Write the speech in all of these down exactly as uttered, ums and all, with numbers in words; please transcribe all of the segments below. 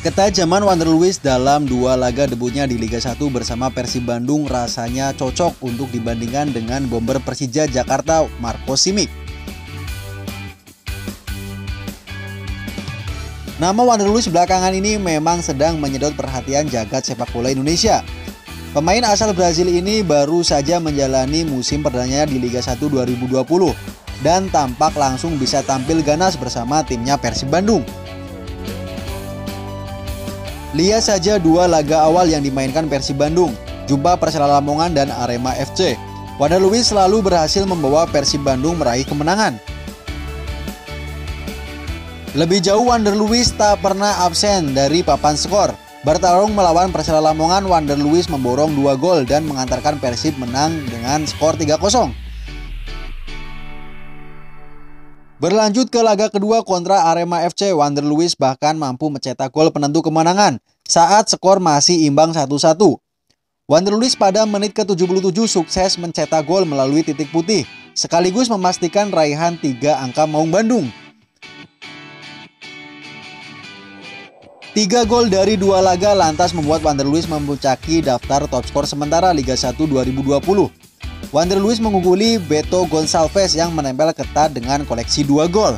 Ketajaman Wander Luiz dalam dua laga debutnya di Liga satu bersama Persib Bandung rasanya cocok untuk dibandingkan dengan bomber Persija Jakarta Marco Simic. Nama Wander Luiz belakangan ini memang sedang menyedot perhatian jagat sepak bola Indonesia. Pemain asal Brazil ini baru saja menjalani musim perdananya di Liga satu dua ribu dua puluh dan tampak langsung bisa tampil ganas bersama timnya Persib Bandung. Lihat saja dua laga awal yang dimainkan Persib Bandung, jumpa Persela Lamongan dan Arema F C. Wander Luiz selalu berhasil membawa Persib Bandung meraih kemenangan. Lebih jauh, Wander Luiz tak pernah absen dari papan skor. Bertarung melawan Persela Lamongan, Wander Luiz memborong dua gol dan mengantarkan Persib menang dengan skor tiga kosong. Berlanjut ke laga kedua kontra Arema F C, Wander Luiz bahkan mampu mencetak gol penentu kemenangan saat skor masih imbang satu satu. Wander Luiz pada menit ke tujuh puluh tujuh sukses mencetak gol melalui titik putih, sekaligus memastikan raihan tiga angka Maung Bandung. Tiga gol dari dua laga lantas membuat Wander Luiz memuncaki daftar top skor sementara Liga satu dua ribu dua puluh. Wander Luiz mengungguli Beto Gonçalves yang menempel ketat dengan koleksi dua gol.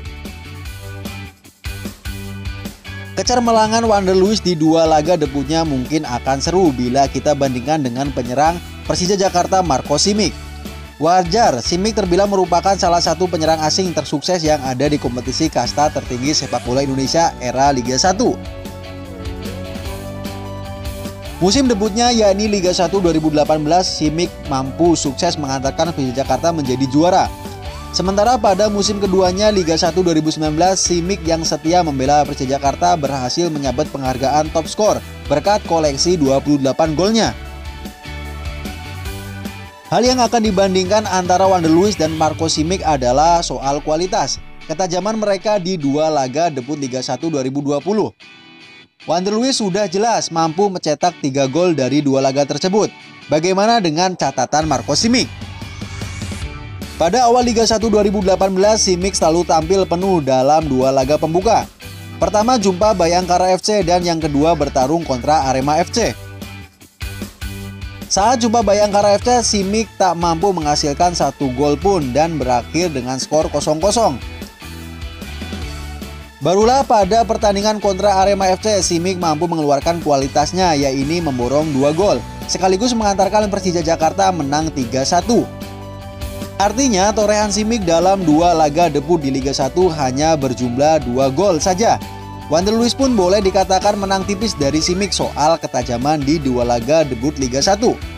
Kecermelangan Wander Luiz di dua laga debutnya mungkin akan seru bila kita bandingkan dengan penyerang Persija Jakarta Marco Simic. Wajar, Simic terbilang merupakan salah satu penyerang asing tersukses yang ada di kompetisi kasta tertinggi sepak bola Indonesia era Liga satu. Musim debutnya yakni Liga satu dua ribu delapan belas, Simic mampu sukses mengantarkan Persija Jakarta menjadi juara. Sementara pada musim keduanya Liga satu dua ribu sembilan belas, Simic yang setia membela Persija Jakarta berhasil menyabet penghargaan top skor berkat koleksi dua puluh delapan golnya. Hal yang akan dibandingkan antara Wander Luiz dan Marco Simic adalah soal kualitas. Ketajaman mereka di dua laga debut Liga satu dua ribu dua puluh. Wander Luiz sudah jelas mampu mencetak tiga gol dari dua laga tersebut. Bagaimana dengan catatan Marco Simic? Pada awal Liga satu dua ribu delapan belas, Simic selalu tampil penuh dalam dua laga pembuka. Pertama jumpa Bayangkara F C dan yang kedua bertarung kontra Arema F C. Saat jumpa Bayangkara F C, Simic tak mampu menghasilkan satu gol pun dan berakhir dengan skor kosong kosong. Barulah pada pertandingan kontra Arema F C, Simic mampu mengeluarkan kualitasnya, yaitu memborong dua gol, sekaligus mengantarkan Persija Jakarta menang tiga satu. Artinya, torehan Simic dalam dua laga debut di Liga satu hanya berjumlah dua gol saja. Wander Luiz pun boleh dikatakan menang tipis dari Simic soal ketajaman di dua laga debut Liga satu.